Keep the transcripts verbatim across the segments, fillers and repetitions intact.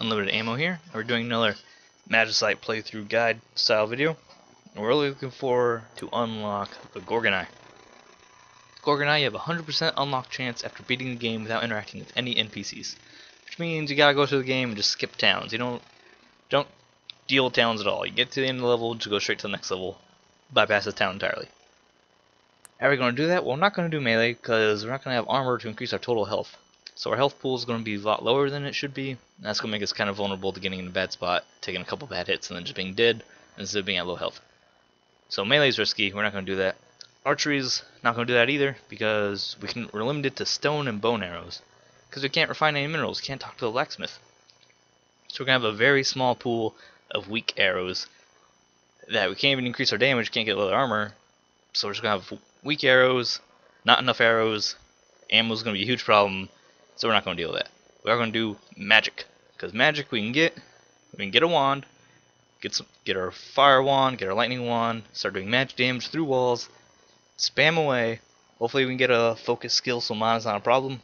Unlimited Ammo here. We're doing another Magicite playthrough guide style video. And we're really looking for to unlock the Gorgon Eye. Gorgon Eye, you have a one hundred percent unlock chance after beating the game without interacting with any N P Cs. Which means you gotta go through the game and just skip towns. You don't don't deal with towns at all. You get to the end of the level, just go straight to the next level. Bypass the town entirely. How are we going to do that? Well, I'm not going to do melee because we're not going to have armor to increase our total health. So our health pool is going to be a lot lower than it should be. And that's going to make us kind of vulnerable to getting in a bad spot, taking a couple bad hits, and then just being dead instead of being at low health. So melee is risky. We're not going to do that. Archery's not going to do that either because we can, we're limited to stone and bone arrows. Because we can't refine any minerals. Can't talk to the blacksmith. So we're going to have a very small pool of weak arrows that we can't even increase our damage, can't get leather armor. So we're just going to have weak arrows, not enough arrows, ammo is going to be a huge problem, so we're not going to deal with that. We are going to do magic, because magic we can get, we can get a wand, get some, get our fire wand, get our lightning wand, start doing magic damage through walls, spam away, hopefully we can get a focus skill so mana's not a problem,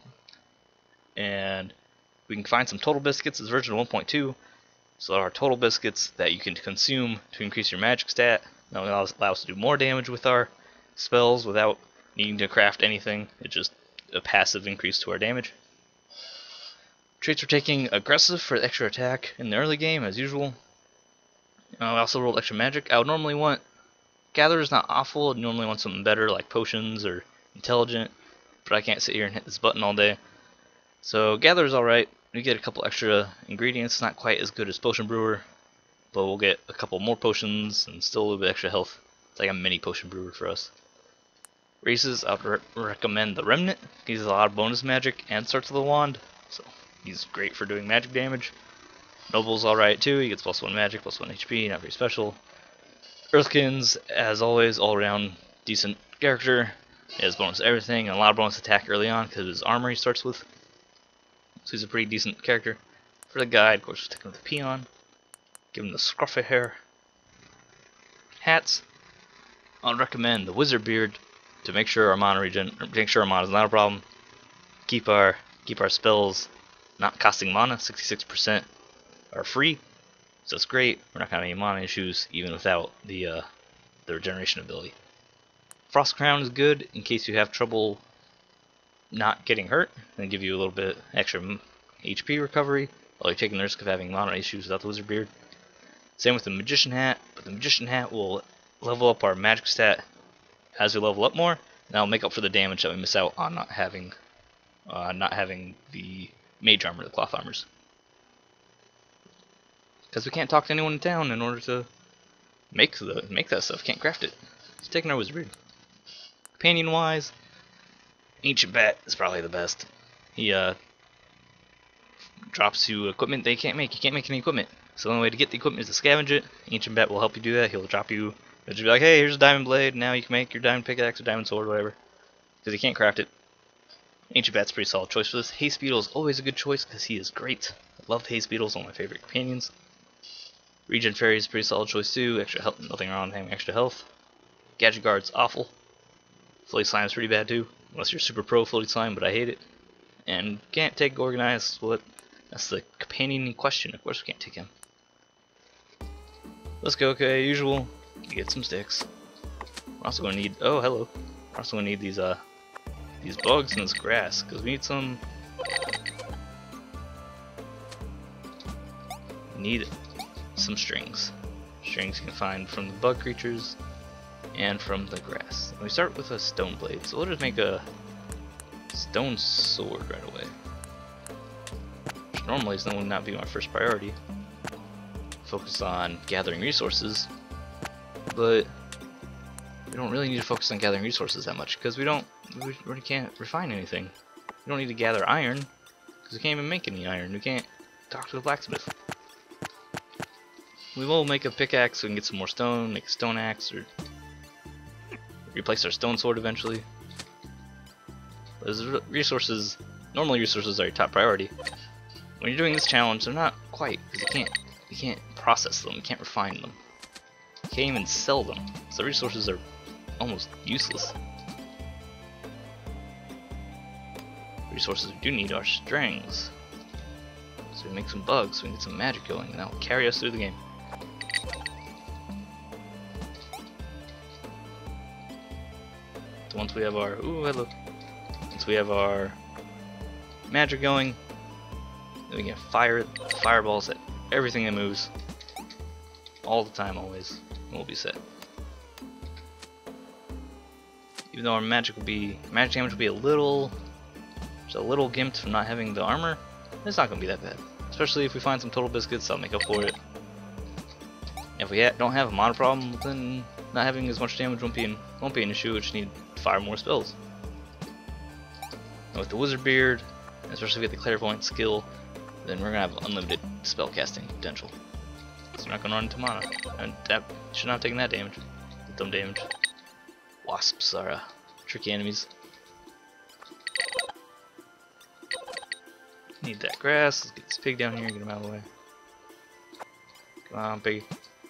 and we can find some total biscuits as version one point two, so there are total biscuits that you can consume to increase your magic stat. That will allow us to do more damage with our spells without needing to craft anything. It's just a passive increase to our damage. Traits are taking aggressive for extra attack in the early game as usual. Uh, I also rolled extra magic. I would normally want gather is not awful. I'd normally want something better like potions or intelligent, but I can't sit here and hit this button all day. So gather is alright. We get a couple extra ingredients. Not quite as good as potion brewer, but we'll get a couple more potions and still a little bit extra health. It's like a mini potion brewer for us. Races, I would re recommend the Remnant. He has a lot of bonus magic and starts with a wand, so he's great for doing magic damage. Noble's alright too, he gets plus one magic, plus one H P, not very special. Earthkins, as always, all around decent character. He has bonus everything and a lot of bonus attack early on because of his armor he starts with. So he's a pretty decent character. For the guide, of course, we'll take him with the peon. Give him the scruffy hair. Hats. I'd recommend the wizard beard to make sure our mana regen, make sure our mana is not a problem. Keep our keep our spells not costing mana. sixty-six percent are free, so it's great. We're not gonna have any mana issues even without the uh, the regeneration ability. Frost Crown is good in case you have trouble not getting hurt, and give you a little bit extra H P recovery while you're taking the risk of having mana issues without the wizard beard. Same with the magician hat, but the magician hat will level up our magic stat as we level up more, and that'll make up for the damage that we miss out on not having uh, not having the mage armor, the cloth armors. Because we can't talk to anyone in town in order to make the make that stuff, can't craft it. It's taking our wizard beard. Companion wise, Ancient Bat is probably the best. He uh, drops you equipment they can't make. You can't make any equipment. So the only way to get the equipment is to scavenge it. Ancient Bat will help you do that. He'll drop you. He'll just be like, hey, here's a diamond blade. Now you can make your diamond pickaxe or diamond sword, whatever. Because you can't craft it. Ancient Bat's a pretty solid choice for this. Haze Beetle is always a good choice because he is great. I love Haze Beetles, one of my favorite companions. Regen Fairy is a pretty solid choice too. Extra health, nothing wrong with having extra health. Gadget Guard's awful. Floaty Slime's pretty bad too. Unless you're super pro Floaty Slime, but I hate it. And can't take Gorgon Eye. That's what. That's the companion in question. Of course we can't take him. Let's go, okay, usual. Get some sticks. We're also gonna need. Oh, hello. We're also gonna need these uh these bugs and this grass because we need some. We need some strings. Strings you can find from the bug creatures and from the grass. And we start with a stone blade, so we'll just make a stone sword right away. Which normally is would not be my first priority. Focus on gathering resources, but we don't really need to focus on gathering resources that much because we don't, we really can't refine anything. We don't need to gather iron because we can't even make any iron. We can't talk to the blacksmith. We will make a pickaxe so we can get some more stone, make a stone axe, or replace our stone sword eventually. Those resources, normally resources are your top priority. When you're doing this challenge, they're not quite because you can't, you can't process them, you can't refine them. You can't even sell them, so resources are almost useless. Resources we do need are strings. So we make some bugs, so we can get some magic going, and that will carry us through the game. So once we have our ooh hello, once we have our magic going, then we can fire fireballs at everything that moves, all the time, always, and we'll be set. Even though our magic will be magic damage will be a little, just a little gimped from not having the armor, it's not gonna be that bad. Especially if we find some total biscuits, that'll make up for it. If we ha don't have a mana problem, then not having as much damage won't be an, won't be an issue. We just need to fire more spells. And with the wizard beard, especially if we get the clairvoyant skill, then we're gonna have unlimited spell casting potential. So we're not gonna run into mana, and that should not have taken that damage. Dumb damage. Wasps are uh, tricky enemies. Need that grass. Let's get this pig down here. Get him out of the way. Come on, piggy.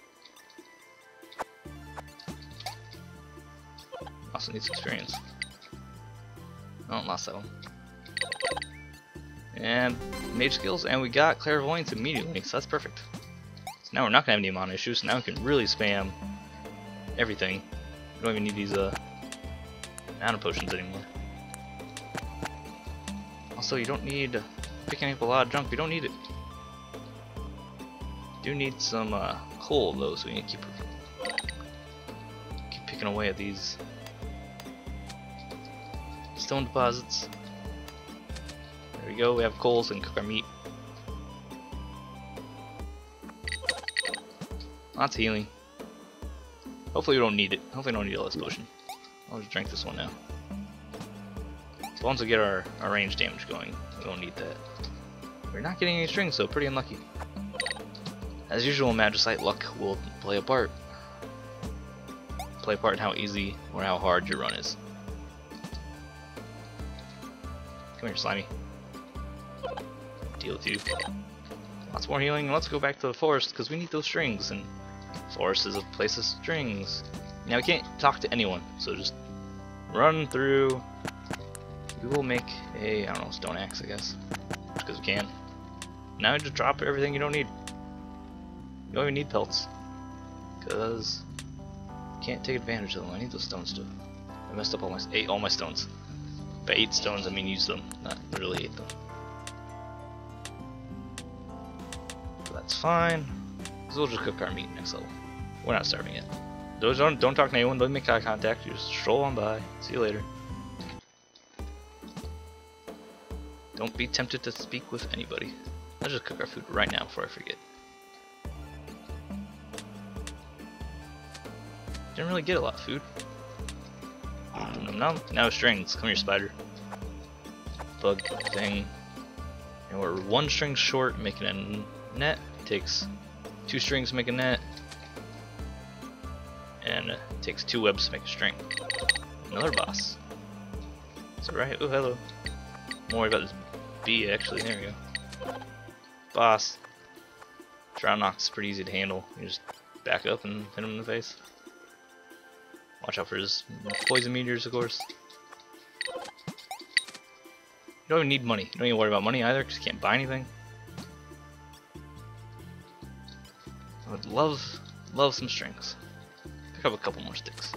Also needs experience. Oh, lost that one. And mage skills, and we got clairvoyance immediately, so that's perfect. So now we're not gonna have any mana issues. So now we can really spam everything. We don't even need these uh, mana potions anymore. Also, you don't need picking up a lot of junk. You don't need it. You do need some uh, coal though, so we need to keep keep picking away at these stone deposits. There we go. We have coal, so we can cook our meat. Lots of healing. Hopefully we don't need it. Hopefully we don't need all this potion. I'll just drink this one now. So once we get our, our range damage going, we don't need that. We're not getting any strings, so pretty unlucky. As usual, Magicite luck will play a part. Play a part in how easy or how hard your run is. Come here, Slimy. Deal with you. Lots more healing. Let's go back to the forest because we need those strings, and forest is a place of strings. Now we can't talk to anyone, so just run through. We will make a, I don't know, stone axe, I guess, because we can. Now you just drop everything you don't need. You don't even need pelts, because you can't take advantage of them. I need those stones too. I messed up all my ate all my stones. By eight stones, I mean use them, not literally ate them. So that's fine. So we'll just cook our meat next level. We're not starving yet. Those don't don't talk to anyone. Don't make eye contact. You just stroll on by. See you later. Don't be tempted to speak with anybody. Let's just cook our food right now before I forget. Didn't really get a lot of food. Nom nom. Now strings. Come here, spider. Bug thing. And we're one string short making a net. It takes two strings to make a net. And it takes two webs to make a string. Another boss. It's alright. Oh, hello. Don't worry about this bee, actually. There we go. Boss. Drown Knock's is pretty easy to handle. You just back up and hit him in the face. Watch out for his poison meteors, of course. You don't even need money. You don't even worry about money either, because you can't buy anything. I would love, love some strings. Pick up a couple more sticks.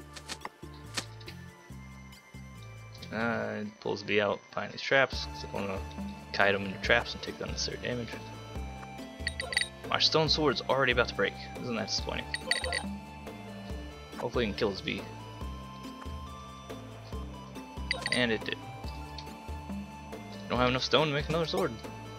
Uh, pulls the bee out behind these traps, because I want to kite them into traps and take the unnecessary damage. My stone sword's already about to break. Isn't that disappointing? Hopefully we can kill this bee. And it did. Don't have enough stone to make another sword.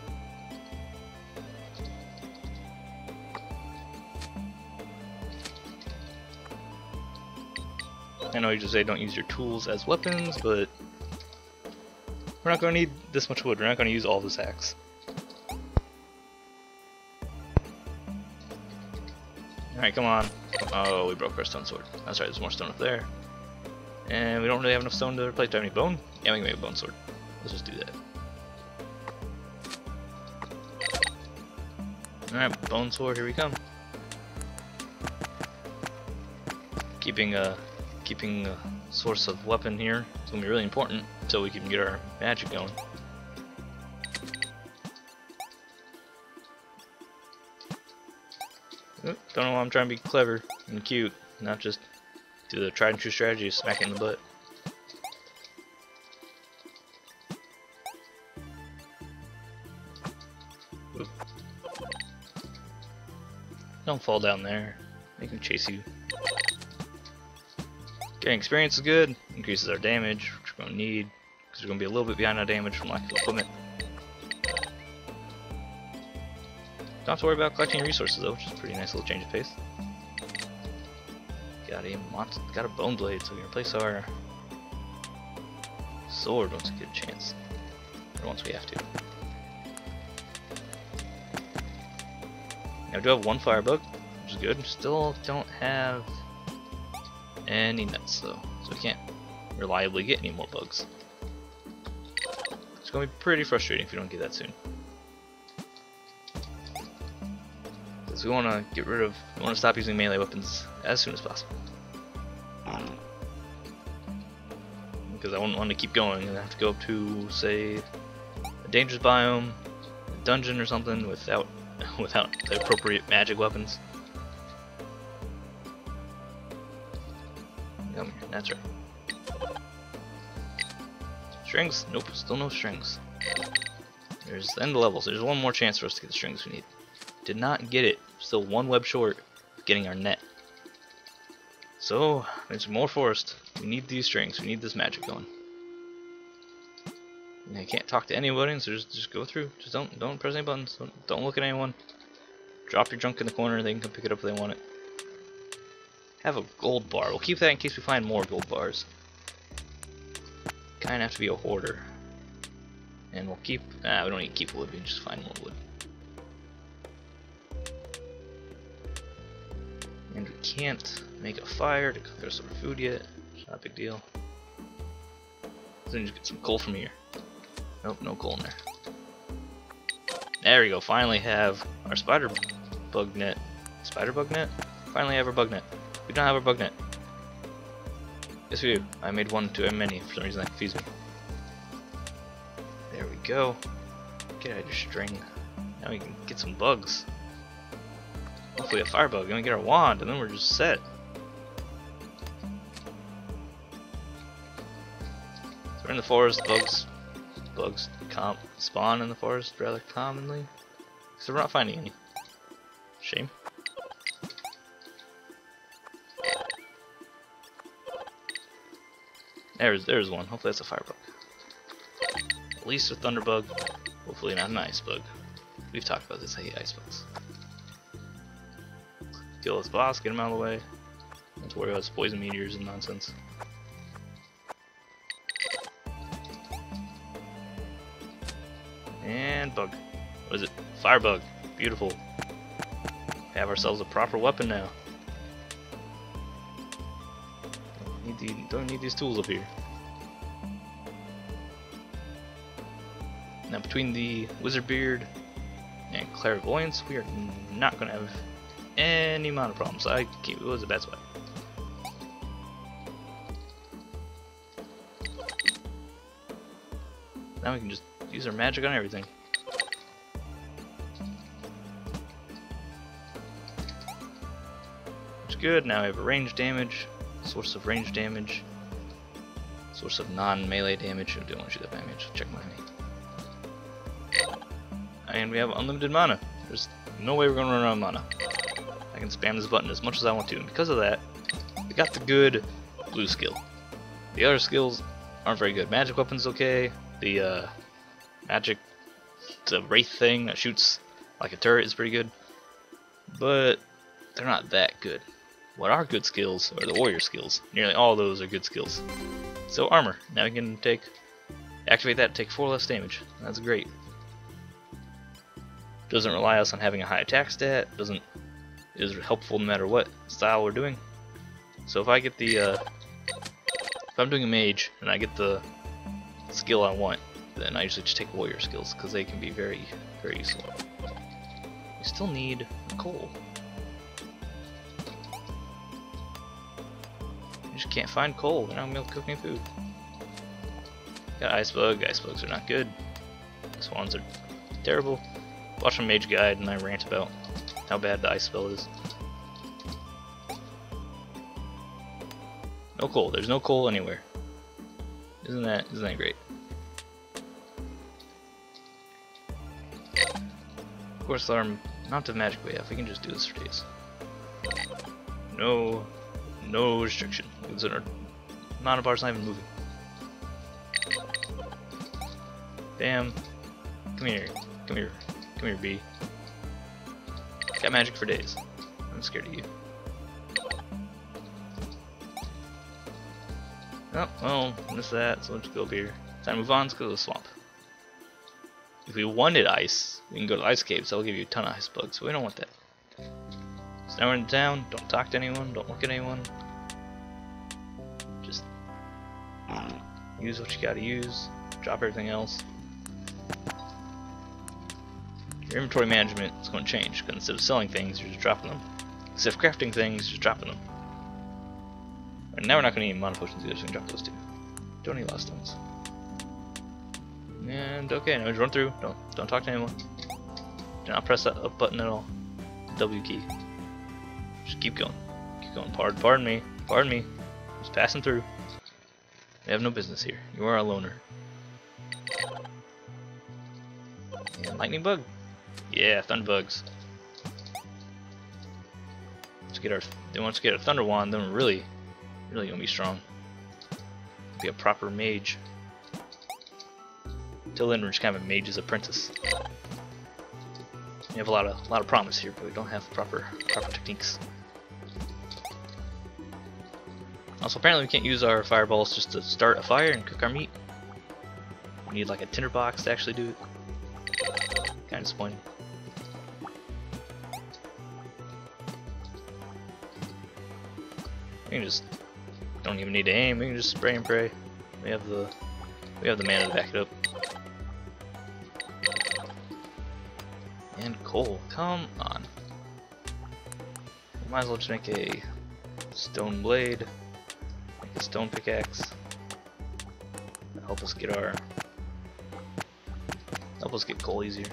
I know you just say don't use your tools as weapons, but we're not going to need this much wood. We're not going to use all this axe. Alright, come on. Oh, we broke our stone sword. That's right, there's more stone up there. And we don't really have enough stone to replace. Do I have any bone? Yeah, we can make a bone sword. Let's just do that. Alright, bone sword, here we come. Keeping a keeping a source of weapon here is gonna be really important until we can get our magic going. Oop, don't know why I'm trying to be clever and cute, not just do the tried and true strategy of smack it in the butt. Oop. Don't fall down there. Make him chase you. Getting experience is good, increases our damage, which we're going to need, because we're going to be a little bit behind on damage from lack of equipment. Don't have to worry about collecting resources though, which is a pretty nice little change of pace. Got a, got a bone blade, so we can replace our sword once we get a chance. Or once we have to. Now we do have one firebug, which is good. We still don't have any nuts though, so we can't reliably get any more bugs. It's going to be pretty frustrating if you don't get that soon. Because we want to get rid of, we want to stop using melee weapons as soon as possible. Because I wouldn't want to keep going and have to go up to, say, a dangerous biome, a dungeon or something without without the appropriate magic weapons. Come here, that's right. Strings? Nope, still no strings. There's the end of levels. There's one more chance for us to get the strings we need. Did not get it. Still one web short of getting our net. So, there's more forest. We need these strings. We need this magic going. And I can't talk to anybody, so just just go through. Just don't don't press any buttons. Don't, don't look at anyone. Drop your junk in the corner. They can come pick it up if they want it. Have a gold bar. We'll keep that in case we find more gold bars. Kinda have to be a hoarder. And we'll keep. Ah, we don't need to keep wood. We can just find more wood. And we can't make a fire to cook us some food yet. It's not a big deal. So then just get some coal from here. Nope, no coal in there. There we go. Finally have our spider bug net. Spider bug net? Finally have our bug net. We don't have our bug net. Yes we do. I made one too many. For some reason that confused me. There we go. Get out of your string. Now we can get some bugs. Hopefully a firebug, and we get our wand, and then we're just set. So we're in the forest. Bugs, bugs comp spawn in the forest rather commonly, so we're not finding any. Shame. There's there's one. Hopefully that's a firebug. At least a thunderbug. Hopefully not an ice bug. We've talked about this. I hate ice bugs. Kill this boss, get him out of the way. Don't have to worry about his poison meteors and nonsense. And bug. What is it? Firebug. Beautiful. Have ourselves a proper weapon now. Don't need, the, don't need these tools up here. Now between the wizard beard and clairvoyance, we are not going to have any amount of problems. I keep it was a bad spot. Now we can just use our magic on everything. Which is good. Now we have a range damage, source of range damage, source of non-melee damage. I don't want to shoot that damage. Check my enemy. And we have unlimited mana. There's no way we're gonna run out of mana. I can spam this button as much as I want to, and because of that, we got the good blue skill. The other skills aren't very good. Magic weapon's okay. The uh, magic, the wraith thing that shoots like a turret is pretty good, but they're not that good. What are good skills are the warrior skills. Nearly all of those are good skills. So armor. Now we can take activate that, take four less damage. That's great. Doesn't rely us on having a high attack stat. Doesn't is helpful no matter what style we're doing. So if I get the uh, if I'm doing a mage and I get the skill I want, then I usually just take warrior skills because they can be very very useful. We still need coal. We just can't find coal. We're not gonna be able to cook any food. Got ice bug. Ice bugs are not good. Swans are terrible. Watch a mage guide and I rant about how bad the ice spell is. No coal. There's no coal anywhere. Isn't that isn't that great? Of course, our amount of magic we have, we can just do this for days. No, no restriction. Because our amount of bars not even moving. Bam. Come here. Come here. Come here, bee. Got magic for days. I'm scared of you. Oh, well, missed that, so let's go up here. Time to move on, let's go to the swamp. If we wanted ice, we can go to ice caves, that'll give you a ton of ice bugs, but we don't want that. So now we're in town, don't talk to anyone, don't look at anyone. Just use what you gotta use, drop everything else. Your inventory management is going to change, because instead of selling things, you're just dropping them. Instead of crafting things, you're just dropping them. And now we're not going to need mana potions either, so we can drop those too. Don't need a lot of stones. And okay, now just run through. Don't don't talk to anyone. Do not press that up button at all. W key. Just keep going. Keep going. Pardon, pardon me. Pardon me. Just passing through. We have no business here. You are a loner. And lightning bug. Yeah, thunder bugs. Let's get our. Then once we get a thunder wand, then we're really, really gonna be strong. Be a proper mage. Till then, we're just kind of a mage's apprentice. We have a lot of, a lot of promise here, but we don't have proper, proper techniques. Also, apparently, we can't use our fireballs just to start a fire and cook our meat. We need like a tinderbox to actually do it. Kind of disappointing. We can just don't even need to aim. We can just spray and pray. We have the we have the mana to back it up. And coal, come on. We might as well just make a stone blade, make a stone pickaxe. That'll help us get our help us get coal easier.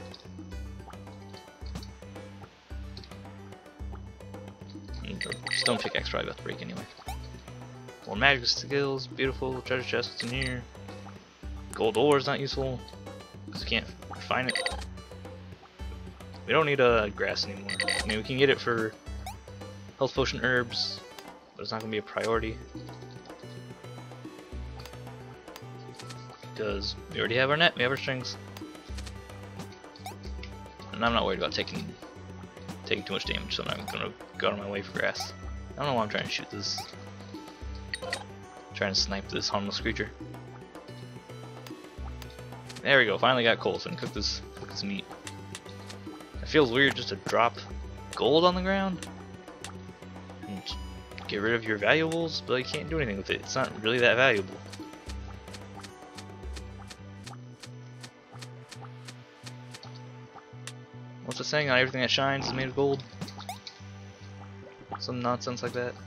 Stone pickaxe probably about to break anyway. More magic skills, beautiful treasure chests in here. Gold ore is not useful because you can't refine it. We don't need a uh, grass anymore. I mean, we can get it for health potion herbs, but it's not going to be a priority because we already have our net, we have our strings, and I'm not worried about taking taking too much damage, so I'm not going to go out of my way for grass. I don't know why I'm trying to shoot this. I'm trying to snipe this harmless creature. There we go, finally got coal, so I can cook this, cook this meat. It feels weird just to drop gold on the ground and get rid of your valuables, but you can't do anything with it. It's not really that valuable. What's the saying? Not everything that shines is made of gold. Some nonsense like that.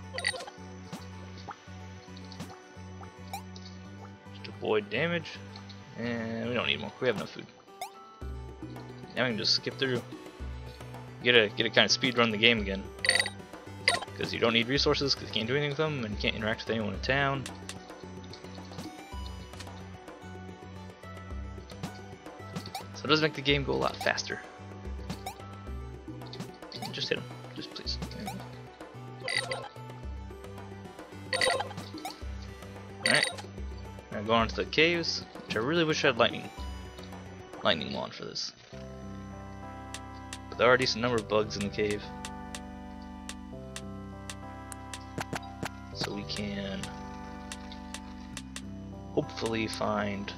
Just avoid damage. And we don't need more. We have enough food. Now we can just skip through. Get a get a kind of speed run the game again. Because you don't need resources, because you can't do anything with them, and you can't interact with anyone in town. So it does make the game go a lot faster. Just hit him. Just please. Alright. Now go on to the caves, which I really wish I had lightning lightning wand for this. But there are a decent number of bugs in the cave. So we can hopefully find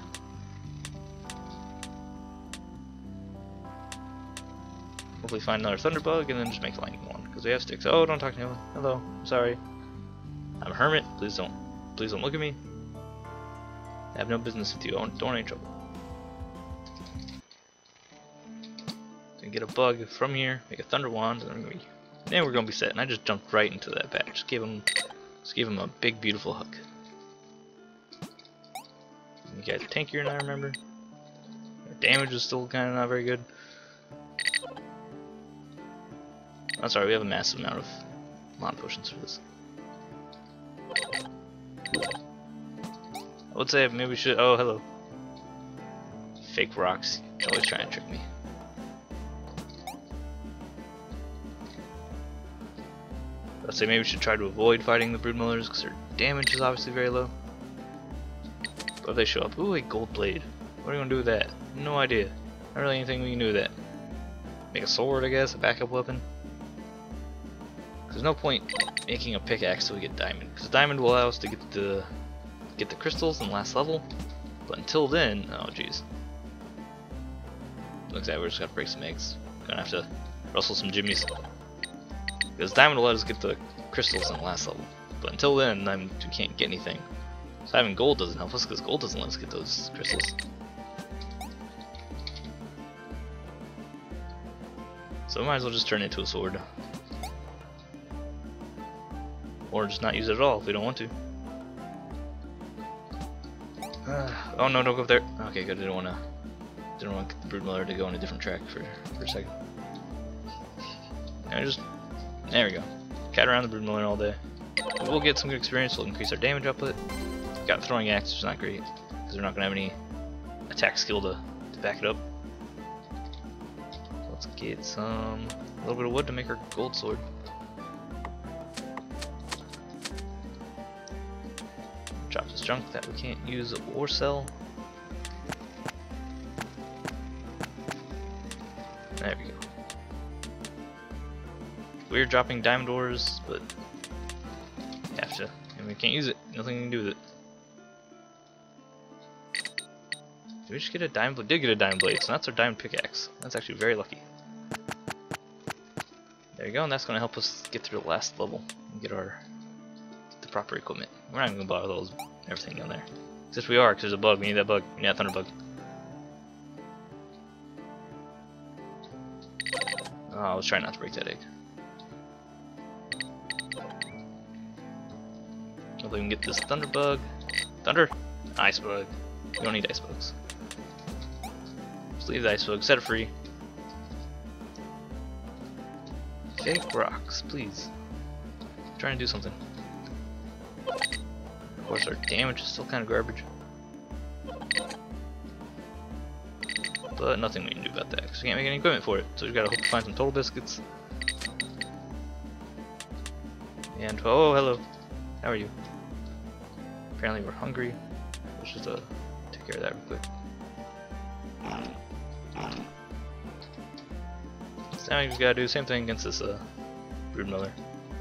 Hopefully find another thunderbug and then just make a lightning wand because we have sticks. Oh, don't talk to anyone. Hello, I'm sorry. I'm a hermit. Please don't, please don't look at me. I have no business with you. I don't, don't want any trouble. So we get a bug from here, make a thunder wand, and then we, then we're gonna be set. And I just jumped right into that patch. Just give him, just give him a big, beautiful hug. You guys are tankier than I remember. Our damage is still kind of not very good. I'm sorry, we have a massive amount of mana potions for this. I would say maybe we should. Oh, hello. Fake rocks. You're always trying to trick me. I'd say maybe we should try to avoid fighting the broodmillers because their damage is obviously very low. But if they show up, ooh, a gold blade. What are you gonna do with that? No idea. Not really anything we can do with that. Make a sword, I guess, a backup weapon. There's no point making a pickaxe till we get diamond, because diamond will allow us to get the get the crystals in the last level. But until then, oh jeez. Looks like we're just gonna break some eggs. Gonna have to rustle some jimmies. Because diamond will let us get the crystals in the last level. But until then, I'm, we can't get anything. So having gold doesn't help us, because gold doesn't let us get those crystals. So we might as well just turn it into a sword. Or just not use it at all if we don't want to. Uh, oh no, don't go up there. Okay, good. I didn't want to. Didn't want the broodmiller to go on a different track for for a second. And just there we go. Cat around the broodmiller all day. We'll get some good experience. We'll increase our damage output. Got throwing axe, which is not great because they're not gonna have any attack skill to, to back it up. Let's get some a little bit of wood to make our gold sword. Drop this junk that we can't use or sell. There we go. We're dropping diamond ores, but you have to. And we can't use it. Nothing we can do with it. Did we just get a diamond blade? Did get a diamond blade, so that's our diamond pickaxe. That's actually very lucky. There you go, and that's going to help us get through the last level and get our get the proper equipment. We're not even going to bother with those everything down there. Except we are, because there's a bug. We need that bug. We need that thunder bug. Oh, I was trying not to break that egg. Hopefully we can get this thunder bug. Thunder? Ice bug. We don't need ice bugs. Just leave the ice bug. Set it free. Fake rocks, please. I'm trying to do something. Of course, our damage is still kind of garbage. But nothing we can do about that because we can't make any equipment for it. So we've got to hope to find some total biscuits. And oh, hello. How are you? Apparently we're hungry. Let's just uh, take care of that real quick. So now we just gotta do the same thing against this uh, broodmiller.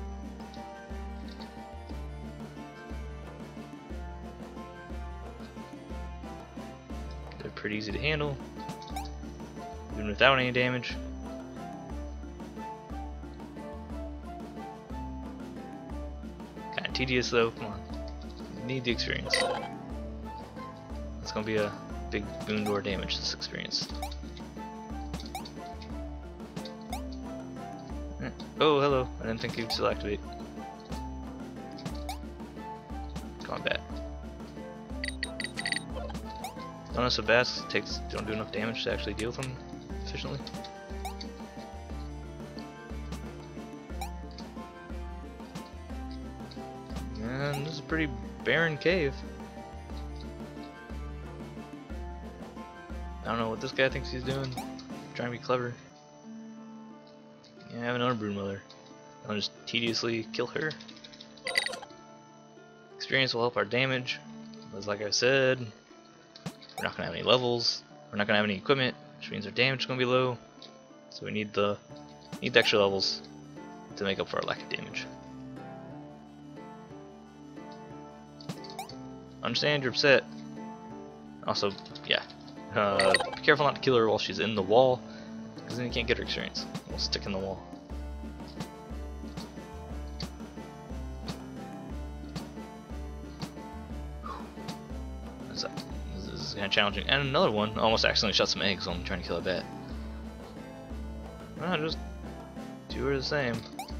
They're pretty easy to handle, even without any damage. Kinda tedious though, come on. You need the experience. It's gonna be a big boon to our damage, this experience. Oh, hello. I didn't think you'd still activate. Combat. Don't know so bad, it takes don't do enough damage to actually deal with them efficiently. And this is a pretty barren cave. I don't know what this guy thinks he's doing. Trying to be clever. Yeah, I have another broodmother. I'll just tediously kill her. Experience will help our damage. Because like I said, we're not going to have any levels. We're not going to have any equipment, which means our damage is going to be low. So we need the need the extra levels to make up for our lack of damage. Understand you're upset. Also, yeah. Uh, be careful not to kill her while she's in the wall, because then you can't get her experience. We'll stick in the wall. This is kind of challenging. And another one almost accidentally shot some eggs while I'm trying to kill a bat. Well, just do her the same.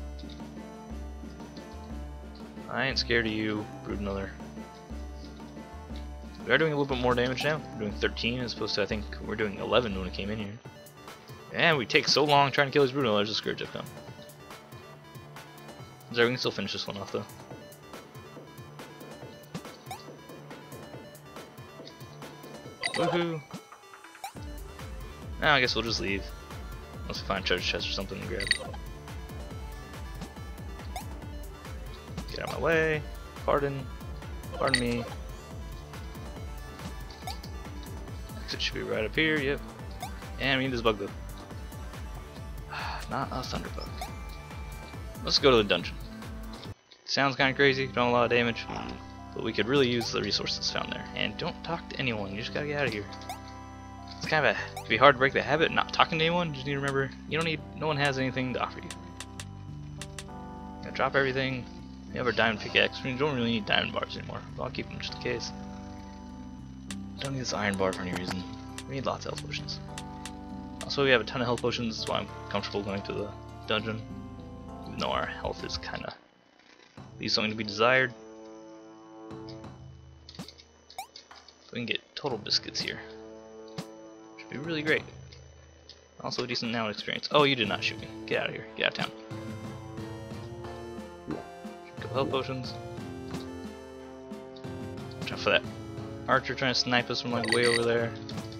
I ain't scared of you, broodmother. We are doing a little bit more damage now. We're doing thirteen as opposed to, I think, we're doing eleven when we came in here. And we take so long trying to kill these broodmillers, the scourge have come. So we can still finish this one off though. Woohoo! Now I guess we'll just leave. Unless we find a treasure chest or something to grab. Get out of my way. Pardon. Pardon me. Exit should be right up here, yep. And we need this bug though. Not a thunderbug. Let's go to the dungeon. Sounds kinda crazy, don't a lot of damage. But we could really use the resources found there. And don't talk to anyone, you just gotta get out of here. It's kind of a, it can be hard to break the habit of not talking to anyone. You just need to remember, you don't need, no one has anything to offer you. Gonna drop everything. We have our diamond pickaxe. We don't really need diamond bars anymore, but I'll keep them just in case. Don't need this iron bar for any reason. We need lots of health potions. Also, we have a ton of health potions, that's why I'm comfortable going to the dungeon. Even though our health is kind of leaves something to be desired. We can get total biscuits here. Should be really great. Also a decent now experience. Oh, you did not shoot me. Get out of here. Get out of town. Couple health potions. Watch out for that archer trying to snipe us from like way over there.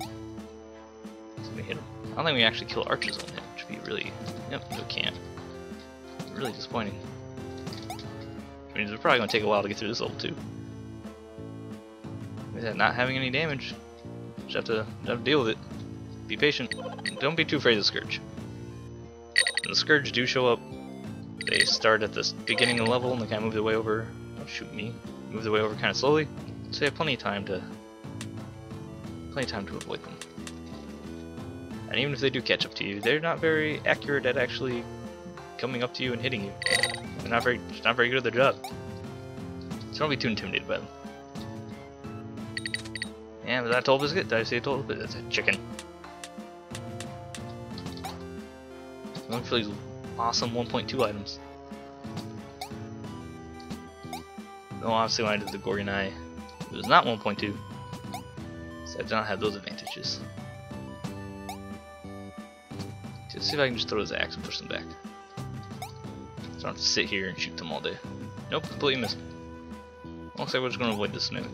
So we hit him. I don't think we actually kill archers on him, which would be really. Yep, we can't. Really disappointing. I mean, it's probably going to take a while to get through this level too. Not having any damage. Just have to, have to deal with it. Be patient. Don't be too afraid of the Scourge. When the Scourge do show up, they start at the beginning of the level and they kind of move their way over. Don't shoot me. Move their way over kind of slowly. So you have plenty of time to, plenty of time to avoid them. And even if they do catch up to you, they're not very accurate at actually coming up to you and hitting you. They're not very, not very good at their job. So don't be too intimidated by them. Yeah, was that a total biscuit? Did I say a total biscuit? That's a chicken. Look for these awesome one point two items. No, obviously when I did the Gorgon Eye, it was not one point two. So I did not have those advantages. Let's see if I can just throw his axe and push them back. So I don't have to sit here and shoot them all day. Nope, completely missed. Looks like we're just going to avoid this mimic.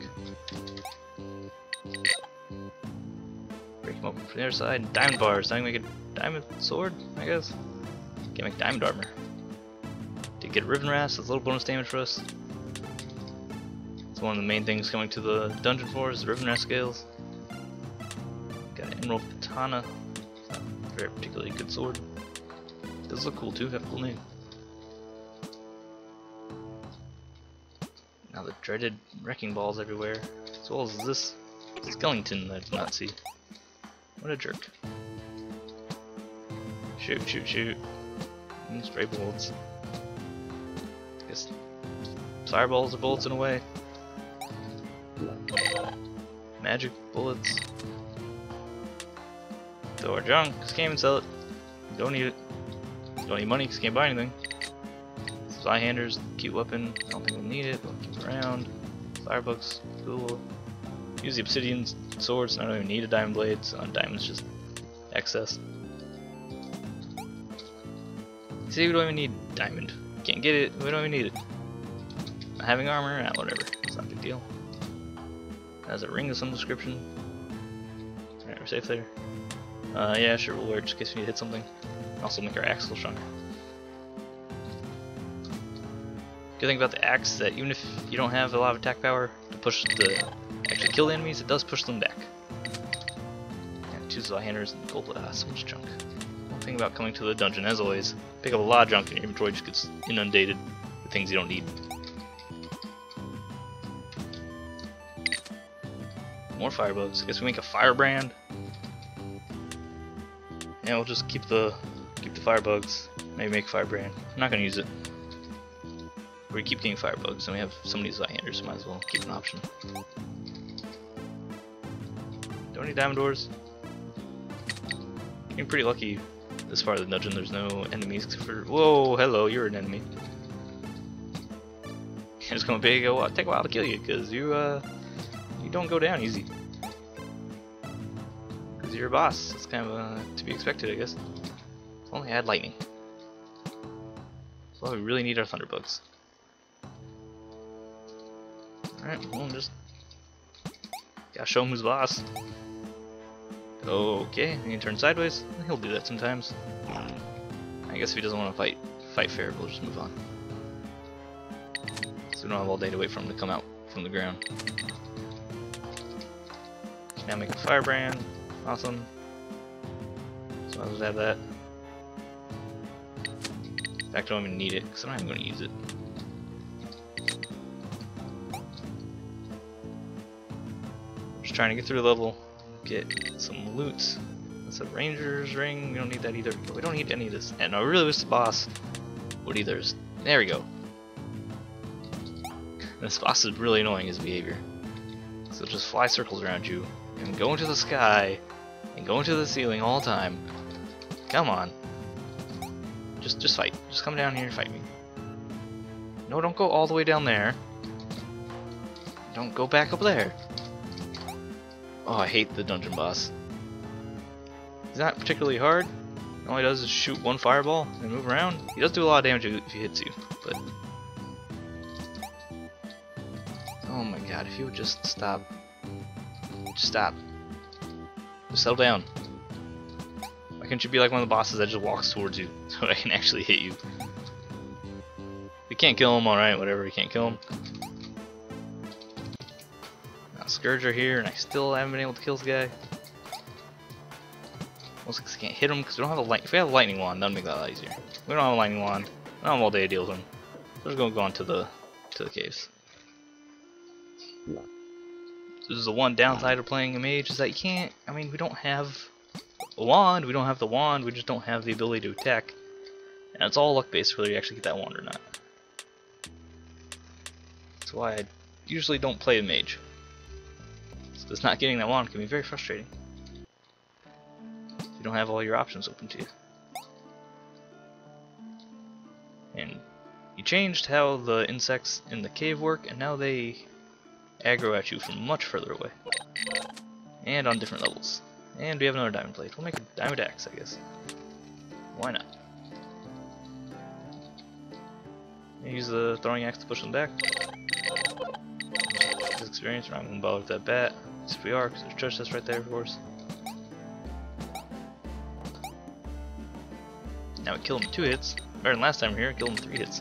Break him open from the other side. Diamond bars. Now I can make a diamond sword, I guess. Can't make diamond armor. Did get a ribbon rasp. That's a little bonus damage for us. It's one of the main things coming to the dungeon for is the ribbon rasp scales. Got an emerald katana. It's not a very particularly good sword. It does look cool too. Have a cool name. Now the dreaded wrecking balls everywhere, as well as this skeleton that I did not see. What a jerk. Shoot, shoot, shoot. And spray bullets. I guess fireballs are bullets in a way. Magic bullets. Throw our junk, cause can't even sell it. Don't need it. Don't need money, cause can't buy anything. Slyhanders, cute weapon. I don't think we'll need it, but we'll keep it around. Firebugs, cool. Use the obsidian swords, I don't even need a diamond blade, so diamond's just excess. See, we don't even need diamond. Can't get it, we don't even need it. Not having armor, nah, whatever. It's not a big deal. Has a ring of some description. Alright, we're safe there. Uh, yeah, sure, we'll wear it just in case we need to hit something. Also make our axe a little stronger. Good thing about the axe is that even if you don't have a lot of attack power to push the actually kill the enemies, it does push them back. And two Slyhanders and gold, ah, so much junk. One thing about coming to the dungeon, as always, pick up a lot of junk and your inventory just gets inundated with things you don't need. More firebugs. Guess we make a firebrand. Yeah, we'll just keep the keep the firebugs. Maybe make a firebrand. I'm not gonna use it. We keep getting firebugs, and we have some of these Slyhanders, so might as well keep an option. Don't need diamond doors. Getting pretty lucky this part of the dungeon. There's no enemies except for. Whoa, hello, you're an enemy. It's gonna be go take a while to kill you, cause you uh you don't go down easy. Cause you're a boss. It's kind of uh, to be expected, I guess. If only I had lightning. So we really need our thunderbugs. Alright, well, just gotta show him who's boss. Okay, he can turn sideways. He'll do that sometimes. I guess if he doesn't want to fight fight fair, we'll just move on. So we don't have all day to wait for him to come out from the ground. Now make a firebrand. Awesome. So I'll just have that. In fact, I don't even need it because I'm not even going to use it. Just trying to get through the level, get some loot. That's a ranger's ring. We don't need that either. We don't need any of this. And I really wish the boss would either. There we go. This boss is really annoying, his behavior. So it'll just fly circles around you and go into the sky and go into the ceiling all the time. Come on. Just just fight. Just come down here and fight me. No, don't go all the way down there. Don't go back up there. Oh, I hate the dungeon boss. He's not particularly hard. All he does is shoot one fireball and move around. He does do a lot of damage if he hits you, but oh my god, if you would just stop. Just stop. Just settle down. Why can't you be like one of the bosses that just walks towards you so I can actually hit you? We can't kill him, alright, whatever, we can't kill him. Now, Scourge are here, and I still haven't been able to kill this guy. Mostly because I can't hit him because we don't have a light. If we have a lightning wand, that'd make that a lot easier. We don't have a lightning wand. I don't have all day to deal with him. We're just gonna go on to the to the caves. This is the one downside of playing a mage is that you can't. I mean, we don't have a wand. We don't have the wand. We just don't have the ability to attack. And it's all luck based whether you actually get that wand or not. That's why I usually don't play a mage. Because not getting that wand can be very frustrating. You don't have all your options open to you. And you changed how the insects in the cave work, and now they aggro at you from much further away. And on different levels. And we have another diamond blade. We'll make a diamond axe, I guess. Why not? Use the throwing axe to push them back. This experience, we're not going to bother with that bat. Yes, we are, because there's treasure chest right there, of course. Now we killed him two hits. Better than last time we were here, killed him three hits.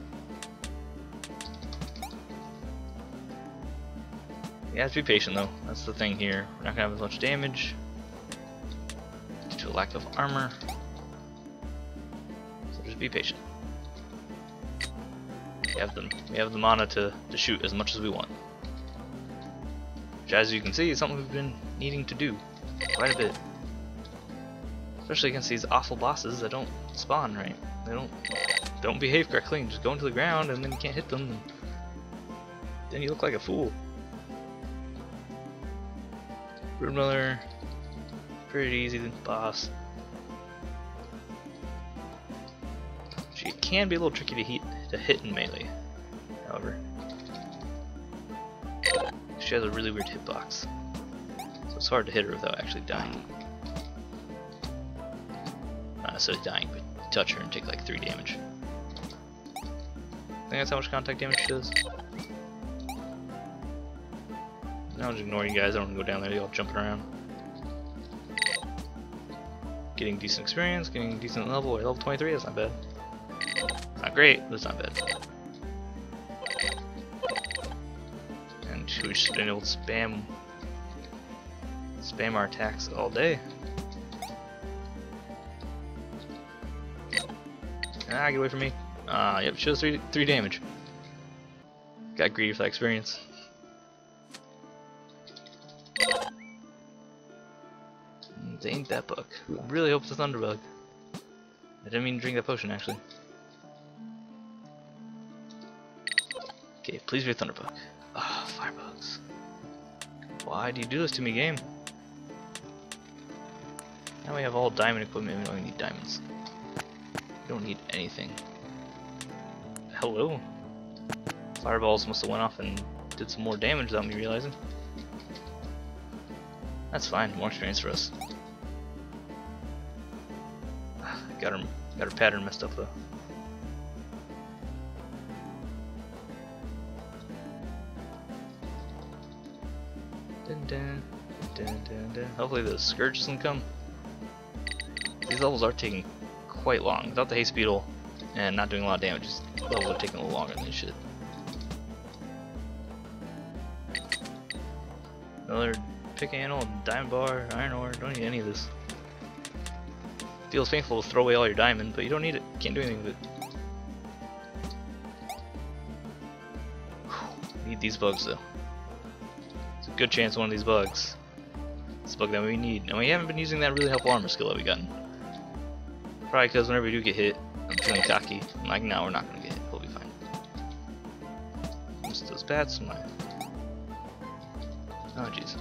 You have to be patient though, that's the thing here. We're not going to have as much damage due to a lack of armor. So just be patient. We have the, we have the mana to, to shoot as much as we want. Which, as you can see, is something we've been needing to do quite a bit. Especially against these awful bosses that don't spawn right. They don't don't behave correctly and just go into the ground and then you can't hit them. And then you look like a fool. Broodmother, pretty easy boss. She can be a little tricky to hit, to hit in melee, however. She has a really weird hitbox, so it's hard to hit her without actually dying. Not necessarily dying, but touch her and take like three damage. I think that's how much contact damage she does. Now I'll just ignore you guys, I don't want to go down there, you're all jumping around. Getting decent experience, getting decent level, level twenty-three, that's not bad. It's not great, but it's not bad. And we've just been able to spam, spam our attacks all day. Ah, get away from me. Ah, uh, yep, she does three, three damage. Got greedy for that experience. It ain't that bug. I really hope it's a thunderbug. I didn't mean to drink that potion, actually. Okay, please be a thunderbug. Ah, oh, firebugs. Why do you do this to me, game? Now we have all diamond equipment, we don't even need diamonds. We don't need anything. Hello? Fireballs must have went off and did some more damage without me realizing. That's fine, more experience for us. Got her, got her pattern messed up though. Dun dun Dun, dun, dun. Hopefully the Scourge doesn't come. These levels are taking quite long. Without the Haste Beetle and not doing a lot of damage, these levels are taking a little longer than they should. Another pick handle, diamond bar, iron ore, don't need any of this. Feels painful to throw away all your diamond, but you don't need it. Can't do anything with it. Whew. Need these bugs though. It's a good chance one of these bugs. It's a bug that we need. And we haven't been using that really helpful armor skill that we gotten. Probably because whenever we do get hit, I'm feeling cocky. I'm like, no, we're not gonna get hit. We'll be fine. Just those bats, my. Oh jeez.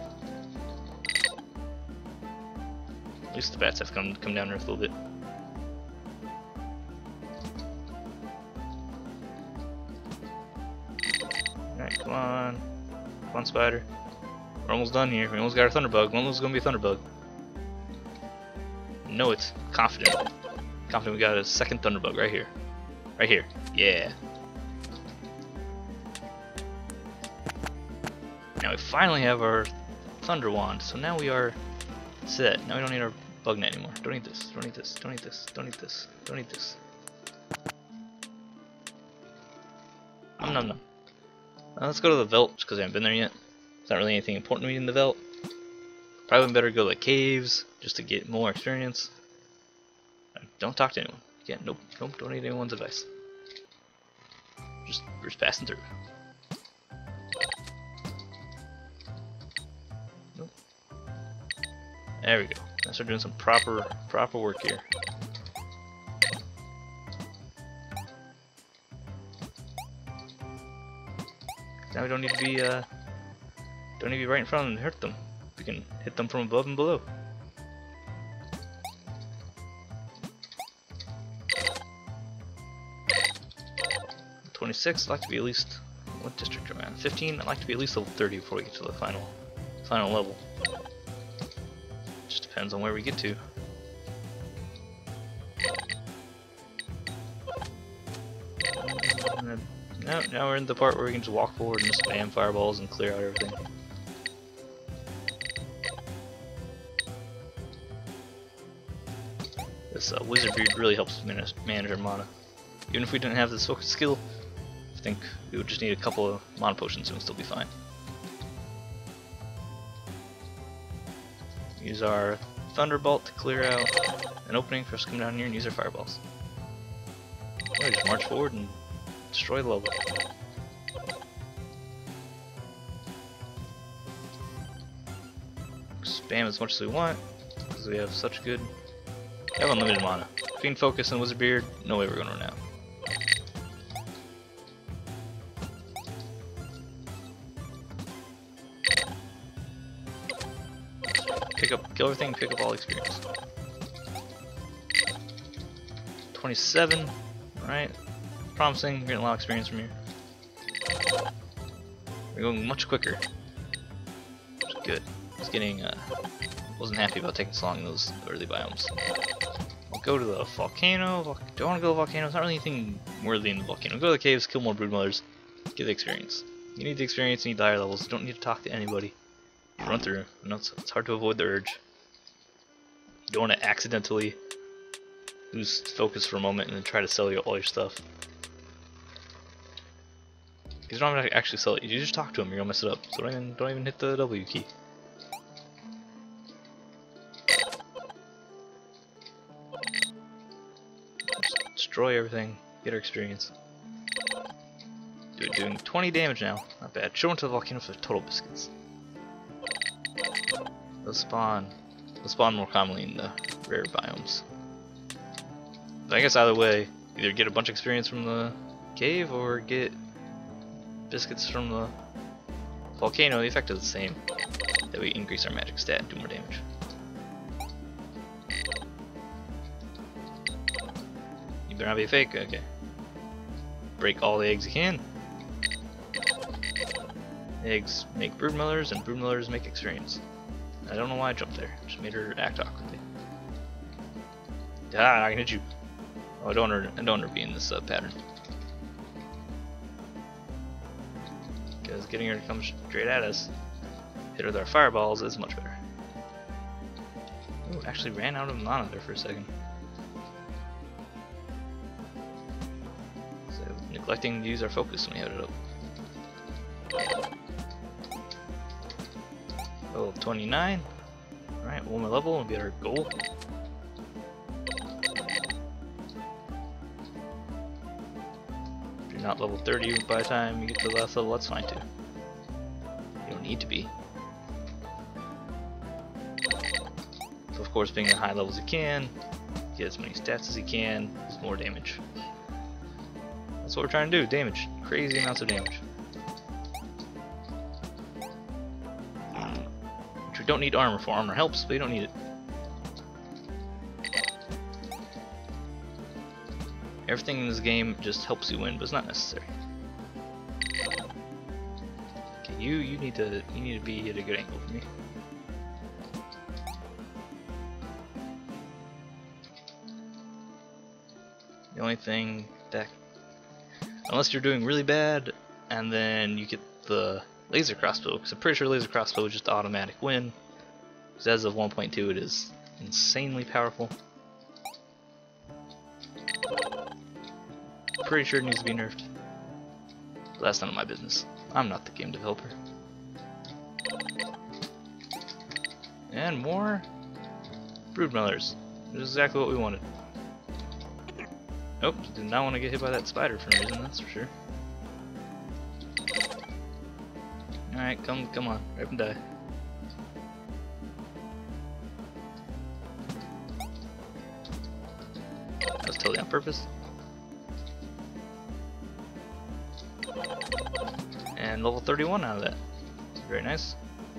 At least the bats have come come down to earth a little bit. Alright, come on. Come on, spider. We're almost done here. We almost got our thunderbug. One of those is gonna be a thunderbug. No, it's confident. Confident we got a second thunderbug right here. Right here. Yeah. Now we finally have our thunder wand, so now we are set. Now we don't need our bug net anymore. Don't need this. Don't need this. Don't need this. Don't need this. Don't need this. Nom nom nom. Now let's go to the Velt, just because I haven't been there yet. It's not really anything important to me in the Velt. Probably better go to the caves just to get more experience. Don't talk to anyone. Again, nope, nope, don't need anyone's advice. Just, we're just passing through. Nope. There we go. Let's start doing some proper, proper work here. Now we don't need to be, uh, don't need to be right in front of them and hurt them. We can hit them from above and below. twenty-six, I'd like to be at least, what district am I in? fifteen, I'd like to be at least level thirty before we get to the final final level. Just depends on where we get to. Now, now we're in the part where we can just walk forward and just spam fireballs and clear out everything. This uh, Wizard Beard really helps manage, manage our mana. Even if we didn't have this focus skill, I think we would just need a couple of mana potions and we'd still be fine. Use our Thunderbolt to clear out an opening for us to come down here and use our fireballs. Or just march forward and destroy the level. Spam as much as we want, because we have such good... We have unlimited mana. Between Focus and Wizard Beard, no way we're going to run out. Pick up, kill everything, pick up all experience. twenty-seven, alright. Promising, we're getting a lot of experience from here. We're going much quicker. Which is good. I was getting, uh, wasn't happy about taking so long in those early biomes. I'll go to the volcano. Do I want to go to the volcano? It's not really anything worthy in the volcano. Go to the caves, kill more broodmothers, get the experience. You need the experience, you need the higher levels. You don't need to talk to anybody. Run through. I know it's, it's hard to avoid the urge. You don't want to accidentally lose focus for a moment and then try to sell you all your stuff. Because you don't have to actually sell it. You just talk to them, you're gonna mess it up. So don't even, don't even hit the W key. Just destroy everything, get our experience. Dude, doing twenty damage now. Not bad. Show them to the volcano for total biscuits. They'll spawn. They'll spawn more commonly in the rare biomes. But I guess either way, either get a bunch of experience from the cave or get biscuits from the volcano. The effect is the same. That we increase our magic stat and do more damage. You better not be a fake. Okay. Break all the eggs you can. Eggs make broodmillers, and broodmillers make experience. I don't know why I jumped there. Just made her act awkwardly. Ah, I can hit you. Oh, I don't want her, I don't want her to be in this uh, pattern. Because getting her to come straight at us. hit with our fireballs is much better. Ooh, actually ran out of mana there for a second. So neglecting to use our focus when we had it up. Oh, twenty-nine. Alright, one more level and be at our goal. If you're not level thirty by the time you get to the last level, that's fine too. You don't need to be. So of course, being at high levels you can, get as many stats as you can, do more damage. That's what we're trying to do, damage. Crazy amounts of damage. Which we don't need armor for. Armor helps, but you don't need it. Everything in this game just helps you win, but it's not necessary. Okay, you you need to you need to be at a good angle for me. The only thing that, unless you're doing really bad, and then you get the laser crossbow, because I'm pretty sure laser crossbow is just automatic win. Because as of one point two, it is insanely powerful. Pretty sure it needs to be nerfed. But that's none of my business. I'm not the game developer. And more broodmellers. This is exactly what we wanted. Nope, did not want to get hit by that spider for some reason, that's for sure. Alright, come come on, hurry up and die. That was totally on purpose. And level thirty-one out of that. Very nice.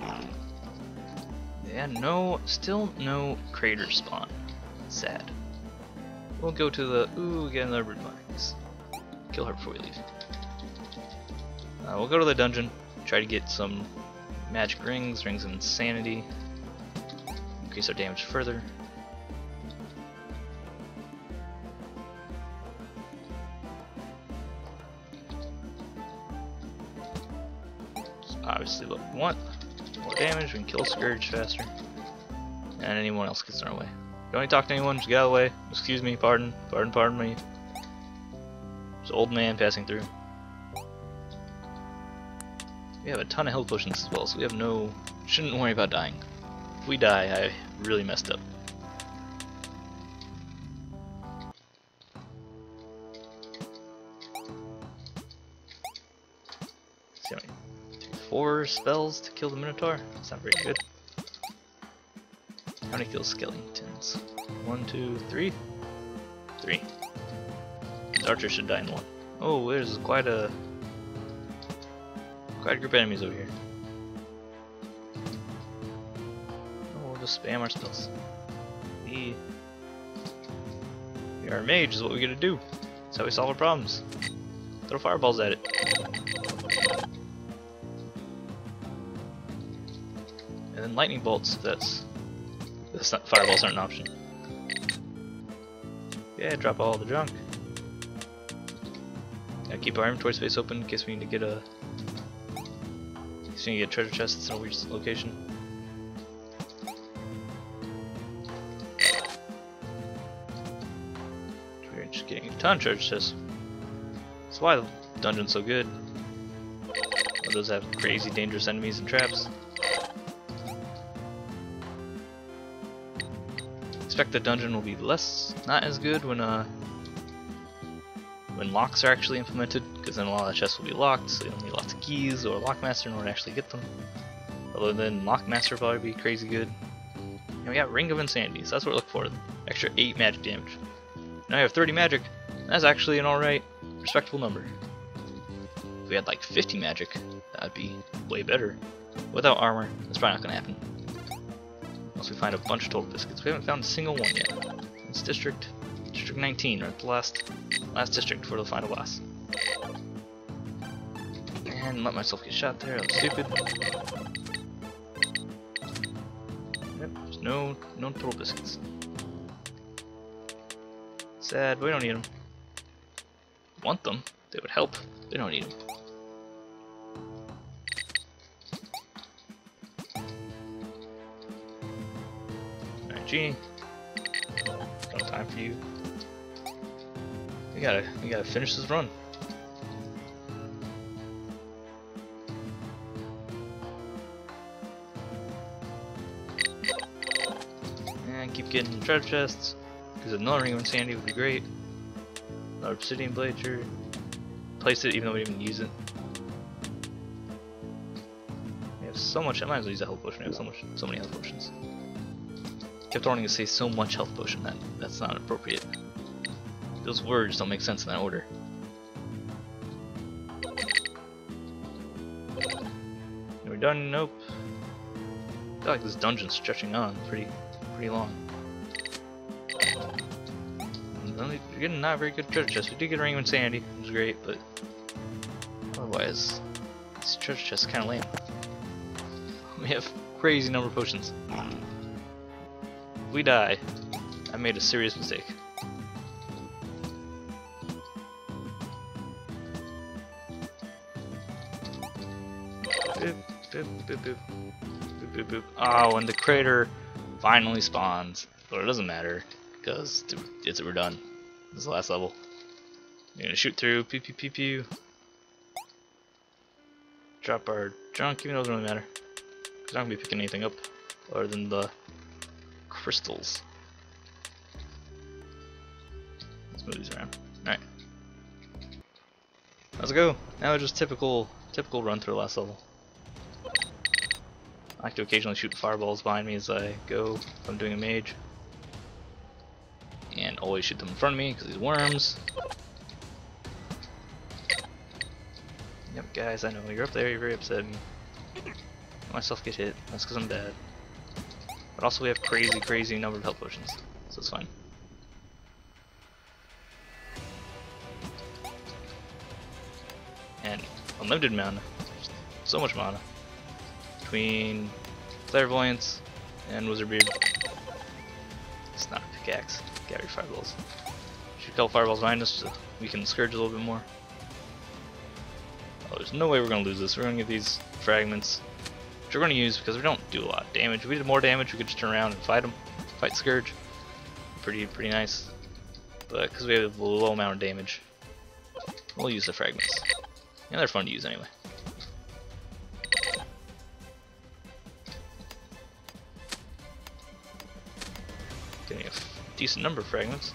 Yeah, no, still no crater spawn. Sad. We'll go to the, ooh, get another brood mother. Kill her before we leave. Uh, we'll go to the dungeon, try to get some magic rings, rings of insanity, increase our damage further. Just obviously what we want. More damage, we can kill Scourge faster, and anyone else gets in our way. Don't need to talk to anyone, just get out of the way. Excuse me, pardon, pardon, pardon me. There's an old man passing through. We have a ton of health potions as well, so we have no, shouldn't worry about dying. If we die, I really messed up. Let's see how many, three, four spells to kill the Minotaur. That's not very good. How many kill skeletons? One, two, three? Three. These archers should die in one. Oh, there's quite a quite a group of enemies over here. Oh, we'll just spam our spells. We, we are a mage is what we gotta do. That's how we solve our problems. Throw fireballs at it. And then lightning bolts, that's That's not, fireballs aren't an option. Yeah, drop all the junk. Gotta keep our inventory space open in case we need to get a. In case we need to get a treasure chest that's in a weird location. We're just getting a ton of treasure chests. That's why the dungeon's so good. Those have crazy dangerous enemies and traps. Expect the dungeon will be less, not as good when uh when locks are actually implemented, because then a lot of the chests will be locked, so you don't need lots of keys or a lockmaster in order to actually get them. Other than lockmaster will probably be crazy good. And we got Ring of Insanity, so that's what we're looking for. Extra eight magic damage. Now I have thirty magic. That's actually an alright, respectable number. If we had like fifty magic, that'd be way better. Without armor, that's probably not gonna happen. Unless we find a bunch of total biscuits. We haven't found a single one yet. It's district district nineteen, right? The last last district before the final boss. And let myself get shot there, that was stupid. Yep, there's no no total biscuits. Sad, but we don't need them. Want them, they would help. We don't need them. Genie. No time for you. We gotta, we gotta finish this run. And keep getting treasure chests, because another ring of insanity would be great. Another obsidian blazer. Place it even though we didn't even use it. We have so much. I might as well use a health potion. We have so much, so many health potions. Kept wanting to say so much health potion. That that's not appropriate. Those words don't make sense in that order. Are we done? Nope. I feel like this dungeon's stretching on pretty, pretty long. We're getting not very good treasure chests. We did get a ring of insanity, which was great, but otherwise, this treasure chest is kind of lame. We have crazy number of potions. If we die, I made a serious mistake. Boop, boop, boop, boop. Boop, boop, boop. Oh, and the crater finally spawns, but it doesn't matter because it's we're done. This is the last level. We're gonna shoot through. Pew pew pew pew. Drop our junk. Even though it doesn't really matter because I'm not gonna be picking anything up other than the crystals. Let's move these around. All right. Let's go. Now just typical, typical run through the last level. I like to occasionally shoot fireballs behind me as I go if I'm doing a mage. And always shoot them in front of me because these worms. Yep, guys, I know you're up there, you're very upset at me. Let myself get hit, that's because I'm bad. But also we have crazy, crazy number of health potions, so it's fine. And unlimited mana. So much mana. Between clairvoyance and wizard beard. It's not a pickaxe. Got your fireballs. Shoot a couple fireballs behind us so we can scourge a little bit more. Oh, there's no way we're gonna lose this. We're gonna get these fragments, which we're gonna use because we don't do a lot of damage. If we did more damage, we could just turn around and fight them, fight Scourge. Pretty, pretty nice. But because we have a low amount of damage, we'll use the fragments. And they're fun to use anyway. Getting a decent number of fragments.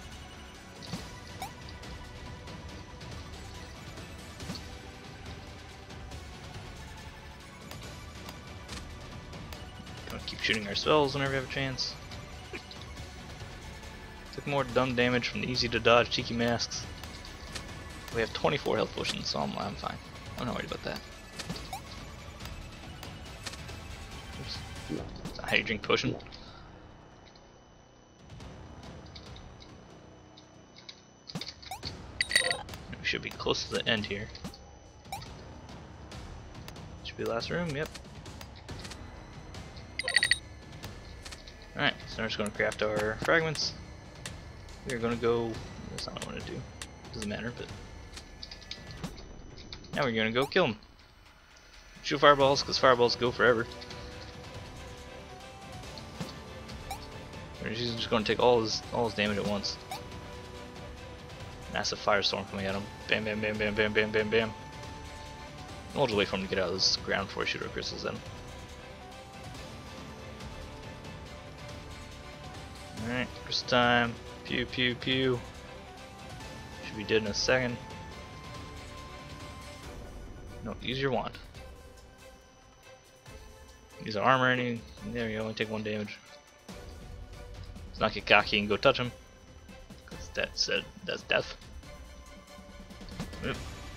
Gonna keep shooting our spells whenever we have a chance. Took more dumb damage from the easy to dodge Tiki masks. We have twenty-four health potions, so I'm, I'm fine. I'm not worried about that. Oops. Is that how you drink potion? We should be close to the end here. Should be the last room, yep. Alright, so we're just going to craft our fragments. We're going to go. That's not what I want to do. Doesn't matter, but. Now we're gonna go kill him. Shoot fireballs, because fireballs go forever. He's just gonna take all his all his damage at once. Massive firestorm coming at him. Bam, bam, bam, bam, bam, bam, bam, bam. We'll just wait for him to get out of this ground before we shoot our crystals at him. Alright, crystal time. Pew, pew, pew. Should be dead in a second. No, use your wand. Use our armor and you, there you go, only take one damage. Let's not get cocky and go touch him. Because that's, uh, that's death. Oop.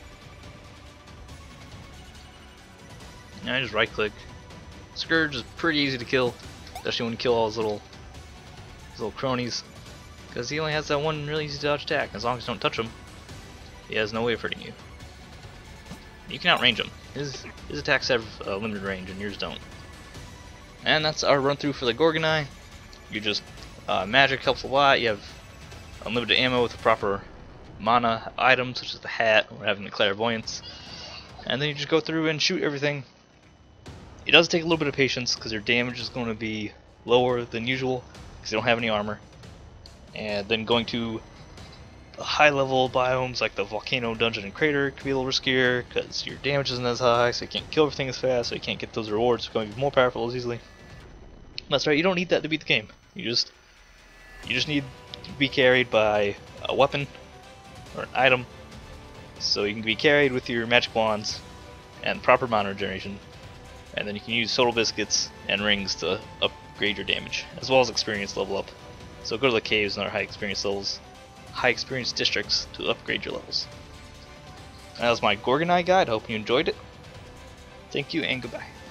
Now I just right click. Scourge is pretty easy to kill, especially when you kill all his little, his little cronies. Because he only has that one really easy to dodge attack. As long as you don't touch him, he has no way of hurting you. You can outrange him. His his attacks have uh, limited range, and yours don't. And that's our run through for the Gorgon Eye. You just uh, magic helps a lot. You have unlimited ammo with the proper mana items, such as the hat or having the clairvoyance. And then you just go through and shoot everything. It does take a little bit of patience because your damage is going to be lower than usual. because you don't have any armor. And then going to the high level biomes like the volcano, dungeon, and crater could be a little riskier because your damage isn't as high, so you can't kill everything as fast, so you can't get those rewards. It's going to be more powerful as easily. That's right, you don't need that to beat the game. You just you just need to be carried by a weapon or an item, so you can be carried with your magic wands and proper mana regeneration, and then you can use total biscuits and rings to upgrade your damage, as well as experience level up. So go to the caves and other high experience levels, high experience districts to upgrade your levels. And that was my Gorgon Eye guide. I hope you enjoyed it. Thank you and goodbye.